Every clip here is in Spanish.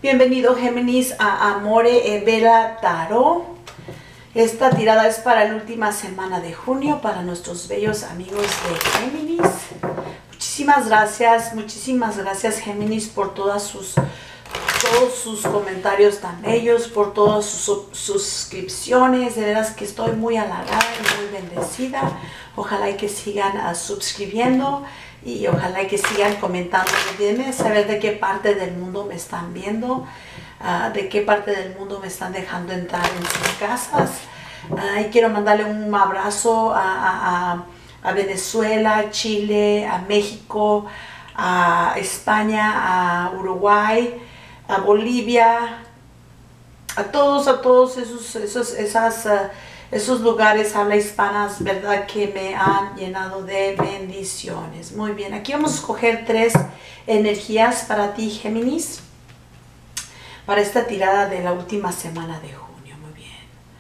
Bienvenido Géminis a Amore e Vela Tarot. Esta tirada es para la última semana de junio para nuestros bellos amigos de Géminis. Muchísimas gracias Géminis por todos sus comentarios tan bellos, por todas sus suscripciones. De veras que estoy muy halagada y muy bendecida. Ojalá y que sigan suscribiendo y ojalá y que sigan comentando. Déjenme saber de qué parte del mundo me están viendo, de qué parte del mundo me están dejando entrar en sus casas. Y quiero mandarle un abrazo a Venezuela, Chile, a México, a España, a Uruguay, a Bolivia, a todos esos lugares habla hispanas, verdad que me han llenado de bendiciones. Muy bien, aquí vamos a escoger 3 energías para ti, Géminis, para esta tirada de la última semana de junio. Muy bien.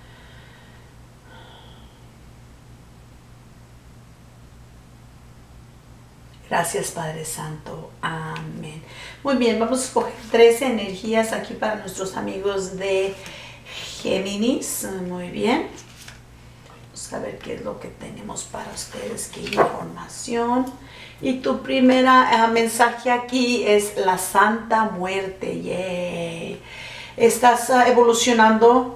Gracias, Padre Santo. Amén. Muy bien, vamos a escoger 3 energías aquí para nuestros amigos de Géminis. Muy bien. Vamos a ver qué es lo que tenemos para ustedes, qué información. Y tu primera mensaje aquí es la Santa Muerte. ¡Yay! Estás evolucionando.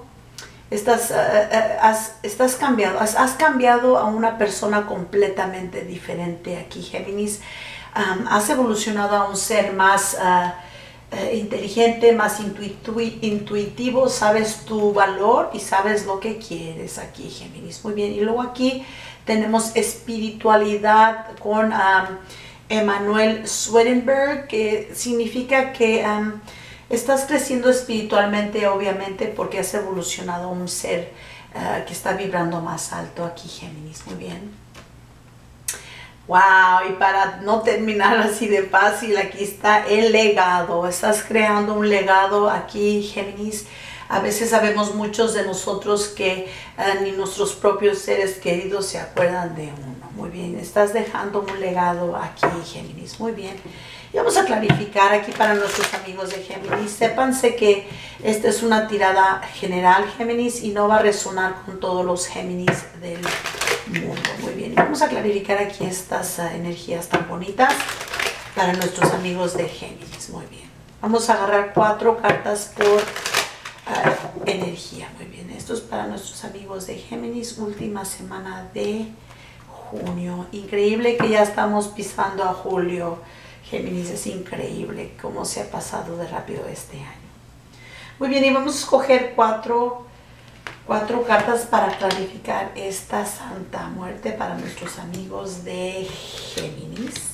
Has cambiado a una persona completamente diferente aquí, Géminis. Has evolucionado a un ser más inteligente, más intuitivo. Sabes tu valor y sabes lo que quieres aquí, Géminis. Muy bien. Y luego aquí tenemos espiritualidad con Emanuel Swedenborg, que significa que estás creciendo espiritualmente, obviamente, porque has evolucionado a un ser que está vibrando más alto aquí, Géminis. Muy bien. Wow, y para no terminar así de fácil, aquí está el legado. Estás creando un legado aquí, Géminis. A veces sabemos muchos de nosotros que ni nuestros propios seres queridos se acuerdan de uno. Muy bien, estás dejando un legado aquí, Géminis. Muy bien. Y vamos a clarificar aquí para nuestros amigos de Géminis. Sépanse que esta es una tirada general, Géminis, y no va a resonar con todos los Géminis del mundo. Muy bien, y vamos a clarificar aquí estas energías tan bonitas para nuestros amigos de Géminis. Muy bien, vamos a agarrar 4 cartas por energía. Muy bien, esto es para nuestros amigos de Géminis, última semana de junio. Increíble que ya estamos pisando a julio, Géminis. Es increíble cómo se ha pasado de rápido este año. Muy bien, y vamos a escoger 4 cartas para clarificar esta Santa Muerte para nuestros amigos de Géminis.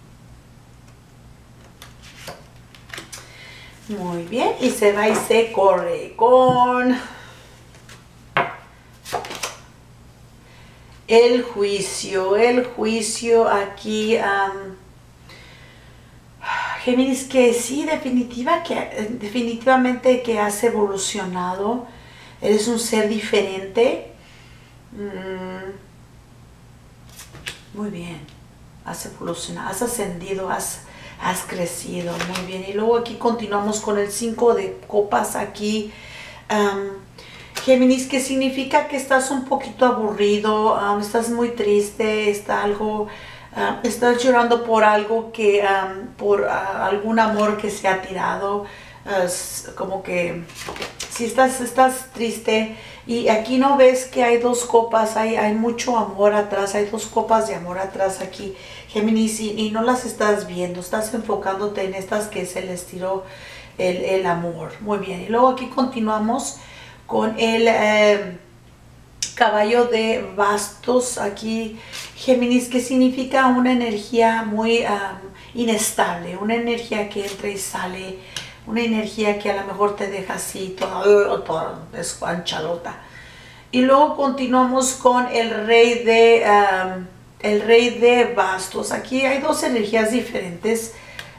Muy bien, y se va y se corre con el juicio. El juicio aquí, Géminis, que sí, definitivamente que has evolucionado. Eres un ser diferente. Muy bien. Has evolucionado, has ascendido, has crecido. Muy bien. Y luego aquí continuamos con el 5 de copas aquí. Géminis, que significa que estás un poquito aburrido, estás muy triste, estás llorando por algo que, por algún amor que se ha tirado. Como que si estás triste y aquí no ves que hay 2 copas, hay mucho amor atrás, hay 2 copas de amor atrás aquí, Géminis, y no las estás viendo, estás enfocándote en estas que se les tiró el amor. Muy bien, y luego aquí continuamos con el caballo de bastos aquí, Géminis, que significa una energía muy inestable, una energía que entra y sale, una energía que a lo mejor te deja así toda desguanchalota. Y luego continuamos con el rey de bastos. Aquí hay 2 energías diferentes,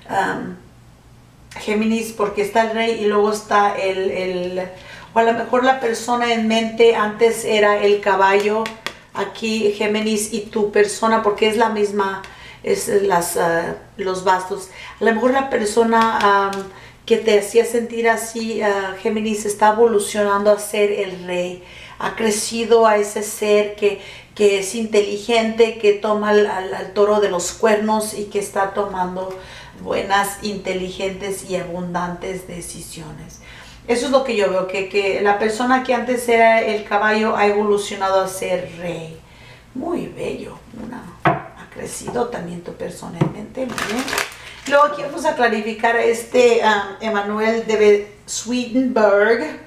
Géminis, porque está el rey y luego está o a lo mejor la persona en mente antes era el caballo aquí, Géminis, y tu persona, porque es la misma, es los bastos. A lo mejor la persona que te hacía sentir así, Géminis, está evolucionando a ser el rey. Ha crecido a ese ser que es inteligente, que toma al toro de los cuernos y que está tomando buenas, inteligentes y abundantes decisiones. Eso es lo que yo veo, que la persona que antes era el caballo ha evolucionado a ser rey. Muy bello, ha crecido también tú personalmente, muy bien. Luego aquí vamos a clarificar a Emanuel de Swedenborg.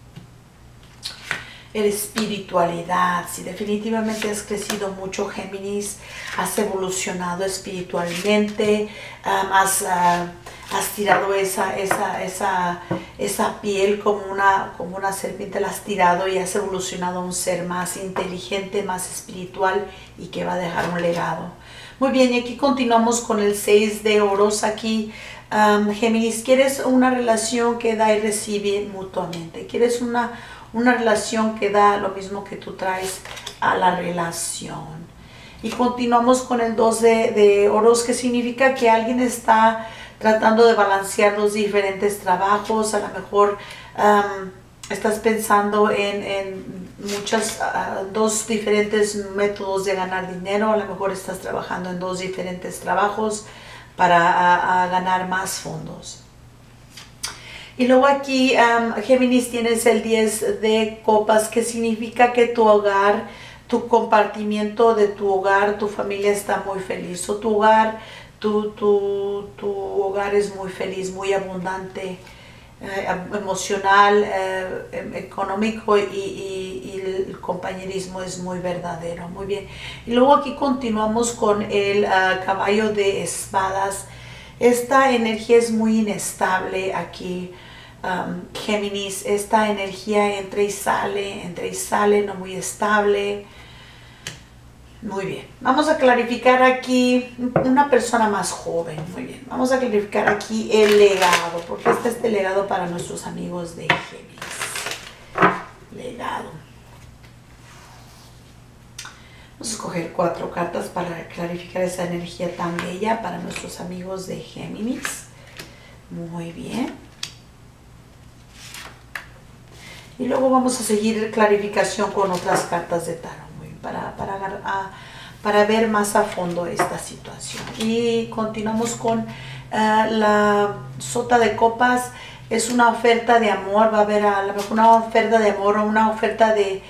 La espiritualidad, si definitivamente has crecido mucho, Géminis, has evolucionado espiritualmente, has tirado esa piel como una serpiente, la has tirado y has evolucionado a un ser más inteligente, más espiritual y que va a dejar un legado. Muy bien, y aquí continuamos con el 6 de oros. Aquí, Géminis, ¿quieres una relación que da y recibe mutuamente? ¿Quieres una relación que da lo mismo que tú traes a la relación? Y continuamos con el 2 de oros, que significa que alguien está tratando de balancear dos diferentes trabajos. A lo mejor estás pensando en dos diferentes métodos de ganar dinero. A lo mejor estás trabajando en dos diferentes trabajos para ganar más fondos. Y luego aquí, Géminis, tienes el 10 de copas, que significa que tu hogar, tu compartimiento de tu hogar, tu familia está muy feliz. O tu hogar, tu hogar es muy feliz, muy abundante, emocional, económico, y el compañerismo es muy verdadero. Muy bien. Y luego aquí continuamos con el caballo de espadas. Esta energía es muy inestable aquí, Géminis. Esta energía entra y sale, no muy estable. Muy bien. Vamos a clarificar aquí una persona más joven. Muy bien. Vamos a clarificar aquí el legado, porque este es el legado para nuestros amigos de Géminis. Legado. Vamos a escoger 4 cartas para clarificar esa energía tan bella para nuestros amigos de Géminis. Muy bien. Y luego vamos a seguir clarificación con otras cartas de tarot, muy bien, para ver más a fondo esta situación. Y continuamos con la sota de copas. Es una oferta de amor. Va a haber a lo mejor una oferta de amor o una oferta de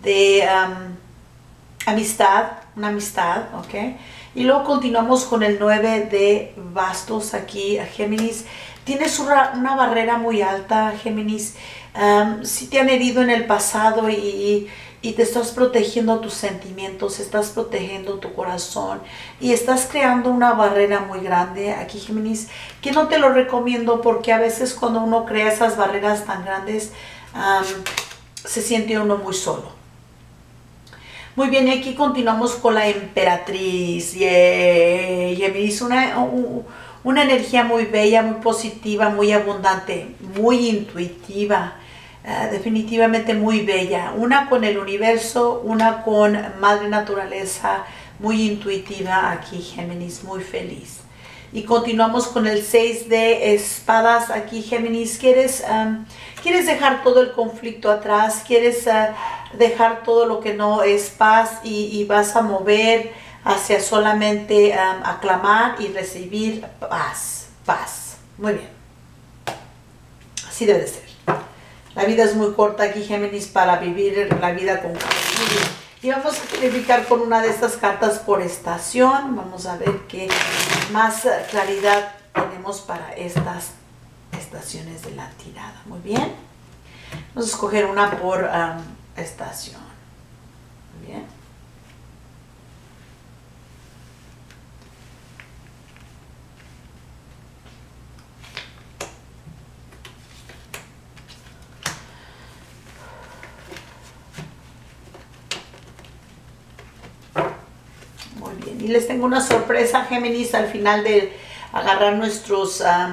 amistad, una amistad, ¿ok? Y luego continuamos con el 9 de bastos aquí, Géminis. Tienes una barrera muy alta, Géminis. Si te han herido en el pasado y te estás protegiendo tus sentimientos, estás protegiendo tu corazón y estás creando una barrera muy grande aquí, Géminis, que no te lo recomiendo, porque a veces cuando uno crea esas barreras tan grandes, se siente uno muy solo. Muy bien, y aquí continuamos con la emperatriz. Géminis, una energía muy bella, muy positiva, muy abundante, muy intuitiva, definitivamente muy bella. Una con el universo, una con Madre Naturaleza, muy intuitiva aquí, Géminis, muy feliz. Y continuamos con el 6 de espadas aquí, Géminis. ¿Quieres dejar todo el conflicto atrás? ¿Quieres dejar todo lo que no es paz y vas a mover hacia solamente aclamar y recibir paz? Paz. Muy bien. Así debe de ser. La vida es muy corta aquí, Géminis, para vivir la vida con calma. Y vamos a clarificar con una de estas cartas por estación. Vamos a ver qué más claridad tenemos para estas estaciones de la tirada. Muy bien. Vamos a escoger una por estación. Muy bien. Y les tengo una sorpresa, Géminis, al final de agarrar nuestro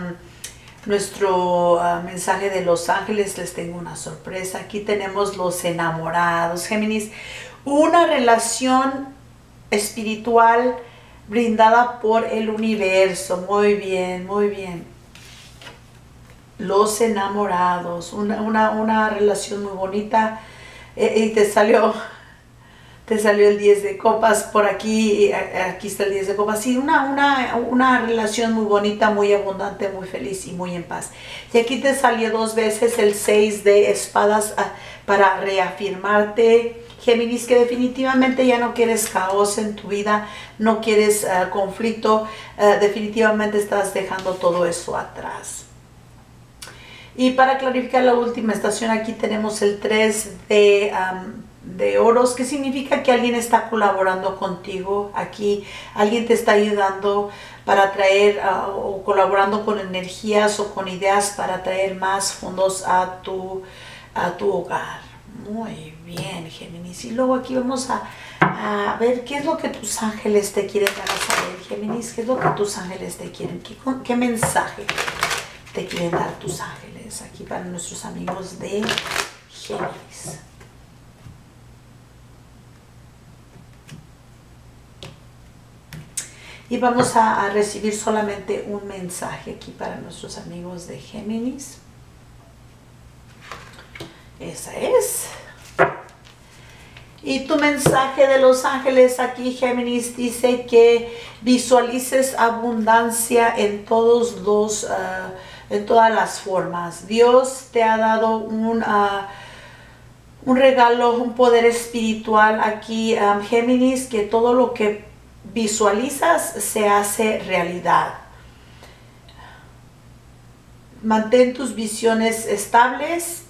mensaje de los ángeles. Les tengo una sorpresa. Aquí tenemos los enamorados, Géminis. Una relación espiritual brindada por el universo. Muy bien, muy bien. los enamorados, una relación muy bonita, y te salió el 10 de copas por aquí, y aquí está el 10 de copas. Sí, una relación muy bonita, muy abundante, muy feliz y muy en paz. Y aquí te salió 2 veces el 6 de espadas para reafirmarte, Géminis, que definitivamente ya no quieres caos en tu vida, no quieres conflicto, definitivamente estás dejando todo eso atrás. Y para clarificar la última estación, aquí tenemos el 3 de oros, que significa que alguien está colaborando contigo. Aquí alguien te está ayudando para traer o colaborando con energías o con ideas para traer más fondos a tu hogar. Muy bien, Géminis. Y luego aquí vamos a ver qué es lo que tus ángeles te quieren dar a saber, Géminis. ¿Qué es lo que tus ángeles te quieren? ¿Qué mensaje te quieren dar tus ángeles aquí para nuestros amigos de Géminis? Y vamos a recibir solamente un mensaje aquí para nuestros amigos de Géminis. Esa es. Y tu mensaje de los ángeles aquí, Géminis, dice que visualices abundancia en en todas las formas. Dios te ha dado un regalo, un poder espiritual aquí, Géminis, que todo lo que visualizas se hace realidad. Mantén tus visiones estables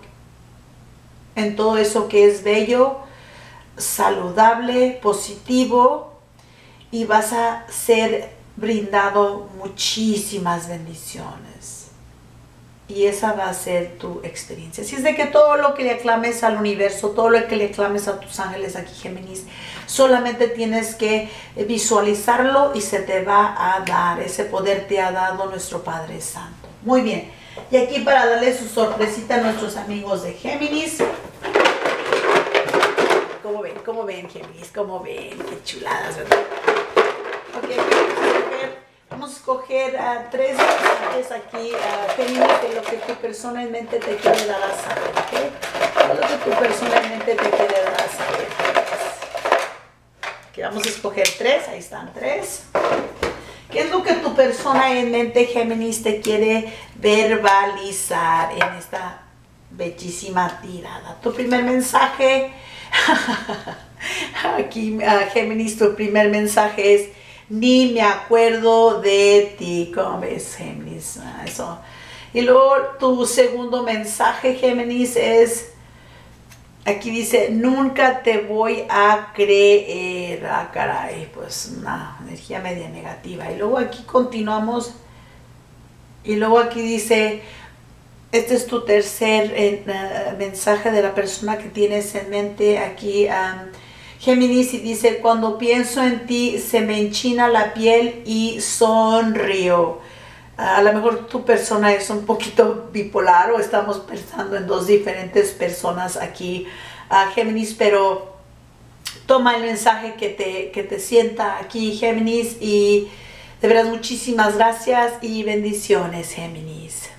en todo eso que es bello, saludable, positivo, y vas a ser brindado muchísimas bendiciones. Y esa va a ser tu experiencia. Así es de que todo lo que le aclames al universo, todo lo que le aclames a tus ángeles aquí, Géminis, solamente tienes que visualizarlo y se te va a dar. Ese poder te ha dado nuestro Padre Santo. Muy bien. Y aquí para darle su sorpresita a nuestros amigos de Géminis. ¿Cómo ven, Géminis? ¿Cómo ven? Qué chuladas, ¿verdad? Ok, vamos a escoger 3 mensajes aquí, Géminis, de lo que tu persona en mente te quiere dar a saber, ¿ok? Lo que tu persona en mente te quiere dar a saber. Aquí vamos a escoger 3, ahí están 3. ¿Qué es lo que tu persona en mente, Géminis, te quiere verbalizar en esta bellísima tirada? Tu primer mensaje, aquí, Géminis, tu primer mensaje es: ni me acuerdo de ti. ¿Cómo ves, Géminis? Eso. Y luego tu segundo mensaje, Géminis, es, aquí dice: nunca te voy a creer. Ah, caray, pues una energía media negativa. Y luego aquí continuamos. Y luego aquí dice, este es tu tercer mensaje de la persona que tienes en mente aquí, Géminis, y dice: cuando pienso en ti se me enchina la piel y sonrío. A lo mejor tu persona es un poquito bipolar, o estamos pensando en 2 diferentes personas aquí, Géminis, pero toma el mensaje que te sienta aquí, Géminis, y de veras muchísimas gracias y bendiciones, Géminis.